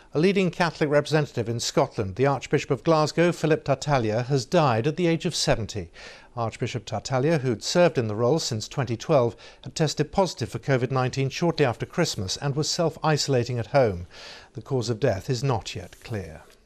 A leading Catholic representative in Scotland, the Archbishop of Glasgow, Philip Tartaglia, has died at the age of 70. Archbishop Tartaglia, who'd served in the role since 2012, had tested positive for COVID-19 shortly after Christmas and was self-isolating at home. The cause of death is not yet clear.